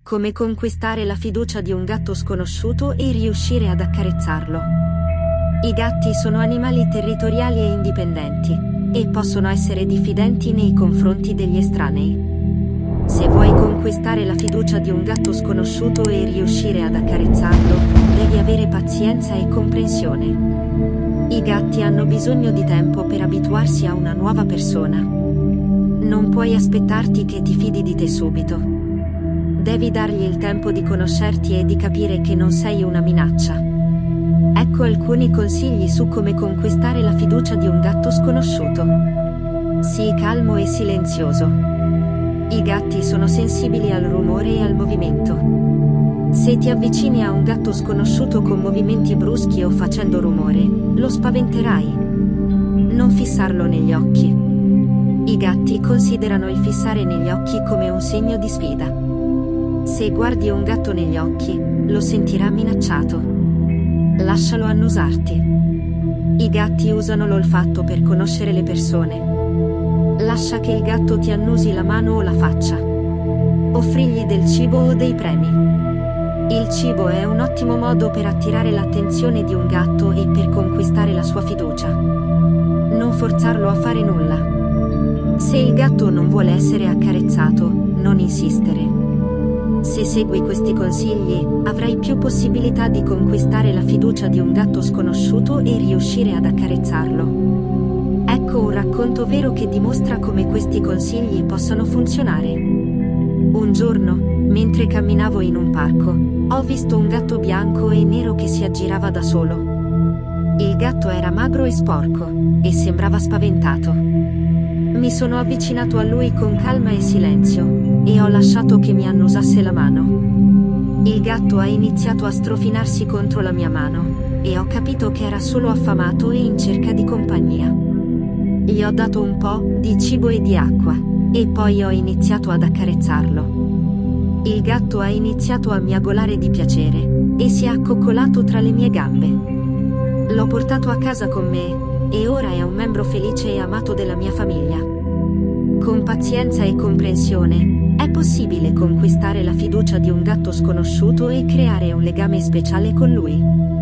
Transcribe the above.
Come conquistare la fiducia di un gatto sconosciuto e riuscire ad accarezzarlo. I gatti sono animali territoriali e indipendenti, e possono essere diffidenti nei confronti degli estranei. Se vuoi conquistare la fiducia di un gatto sconosciuto e riuscire ad accarezzarlo, devi avere pazienza e comprensione. I gatti hanno bisogno di tempo per abituarsi a una nuova persona. Non puoi aspettarti che ti fidi di te subito. Devi dargli il tempo di conoscerti e di capire che non sei una minaccia. Ecco alcuni consigli su come conquistare la fiducia di un gatto sconosciuto. Sii calmo e silenzioso. I gatti sono sensibili al rumore e al movimento. Se ti avvicini a un gatto sconosciuto con movimenti bruschi o facendo rumore, lo spaventerai. Non fissarlo negli occhi. I gatti considerano il fissare negli occhi come un segno di sfida. Se guardi un gatto negli occhi, lo sentirà minacciato. Lascialo annusarti. I gatti usano l'olfatto per conoscere le persone. Lascia che il gatto ti annusi la mano o la faccia. Offrigli del cibo o dei premi. Il cibo è un ottimo modo per attirare l'attenzione di un gatto e per conquistare la sua fiducia. Non forzarlo a fare nulla. Se il gatto non vuole essere accarezzato, non insistere. Se segui questi consigli, avrai più possibilità di conquistare la fiducia di un gatto sconosciuto e riuscire ad accarezzarlo. Ecco un racconto vero che dimostra come questi consigli possono funzionare. Un giorno, mentre camminavo in un parco, ho visto un gatto bianco e nero che si aggirava da solo. Il gatto era magro e sporco, e sembrava spaventato. Mi sono avvicinato a lui con calma e silenzio, e ho lasciato che mi annusasse la mano. Il gatto ha iniziato a strofinarsi contro la mia mano, e ho capito che era solo affamato e in cerca di compagnia. Gli ho dato un po' di cibo e di acqua, e poi ho iniziato ad accarezzarlo. Il gatto ha iniziato a miagolare di piacere, e si è accoccolato tra le mie gambe. L'ho portato a casa con me, e ora è un membro felice e amato della mia famiglia. Con pazienza e comprensione, è possibile conquistare la fiducia di un gatto sconosciuto e creare un legame speciale con lui.